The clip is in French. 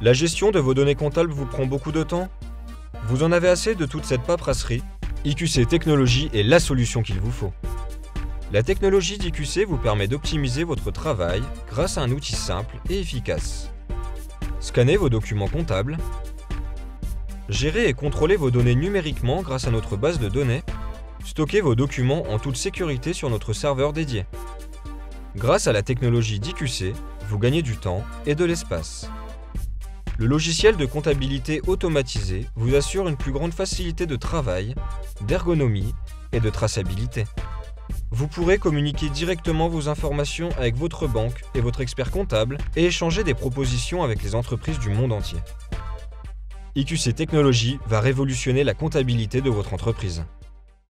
La gestion de vos données comptables vous prend beaucoup de temps? Vous en avez assez de toute cette paperasserie? IQC Technologies est la solution qu'il vous faut. La technologie d'IQC vous permet d'optimiser votre travail grâce à un outil simple et efficace. Scannez vos documents comptables, gérez et contrôlez vos données numériquement grâce à notre base de données, stockez vos documents en toute sécurité sur notre serveur dédié. Grâce à la technologie d'IQC, vous gagnez du temps et de l'espace. Le logiciel de comptabilité automatisé vous assure une plus grande facilité de travail, d'ergonomie et de traçabilité. Vous pourrez communiquer directement vos informations avec votre banque et votre expert comptable et échanger des propositions avec les entreprises du monde entier. IQC Technologies va révolutionner la comptabilité de votre entreprise.